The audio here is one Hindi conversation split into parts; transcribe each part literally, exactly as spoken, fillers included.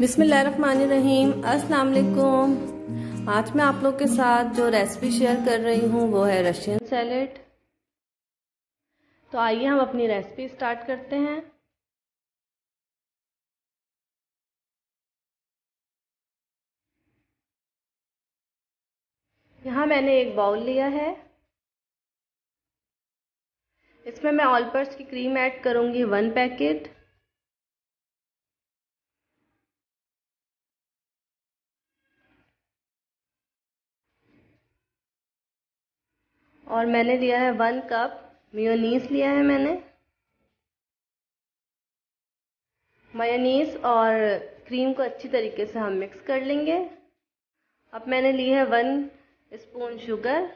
बिस्मिल्लाहिर्रहमानिर्रहीम, अस्सलाम वालेकुम। आज मैं आप लोग के साथ जो रेसिपी शेयर कर रही हूँ वो है रशियन सैलेड। तो आइए हम अपनी रेसिपी स्टार्ट करते हैं। यहाँ मैंने एक बाउल लिया है, इसमें मैं ऑल पर्पस की क्रीम ऐड करूँगी वन पैकेट। और मैंने लिया है वन कप मेयोनीज लिया है मैंने। मेयोनीज और क्रीम को अच्छी तरीके से हम मिक्स कर लेंगे। अब मैंने ली है वन स्पून शुगर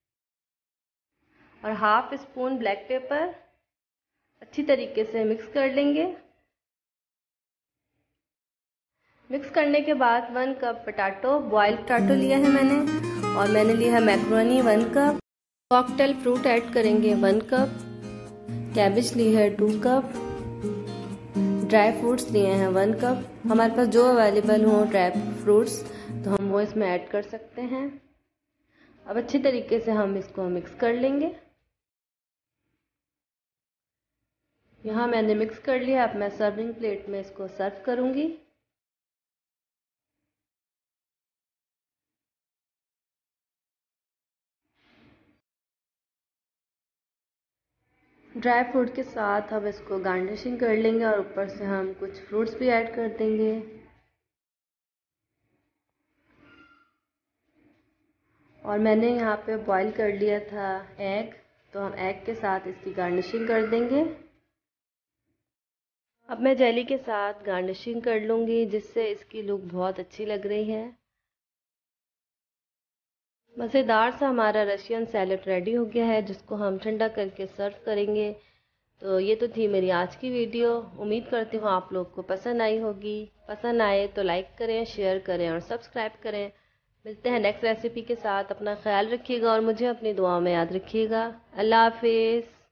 और हाफ स्पून ब्लैक पेपर। अच्छी तरीके से मिक्स कर लेंगे। मिक्स करने के बाद one cup potato boiled potato लिया है मैंने। और मैंने लिया है macaroni one cup. Cocktail fruit add करेंगे वन कप। कैबेज ली है टू कप। ड्राई फ्रूट्स लिए हैं वन कप। हमारे पास जो अवेलेबल हो ड्राई फ्रूट्स तो हम वो इसमें ऐड कर सकते हैं। अब अच्छी तरीके से हम इसको मिक्स कर लेंगे। यहाँ मैंने मिक्स कर लिया। अब मैं सर्विंग प्लेट में इसको सर्व करूँगी। ड्राई फ्रूट के साथ हम इसको गार्निशिंग कर लेंगे और ऊपर से हम कुछ फ्रूट्स भी ऐड कर देंगे। और मैंने यहाँ पे बॉईल कर लिया था एग, तो हम एग के साथ इसकी गार्निशिंग कर देंगे। अब मैं जेली के साथ गार्निशिंग कर लूँगी, जिससे इसकी लुक बहुत अच्छी लग रही है। मज़ेदार सा हमारा रशियन सैलेड रेडी हो गया है, जिसको हम ठंडा करके सर्व करेंगे। तो ये तो थी मेरी आज की वीडियो। उम्मीद करती हूँ आप लोग को पसंद आई होगी। पसंद आए तो लाइक करें, शेयर करें और सब्सक्राइब करें। मिलते हैं नेक्स्ट रेसिपी के साथ। अपना ख्याल रखिएगा और मुझे अपनी दुआओं में याद रखिएगा। अल्लाह हाफिज़।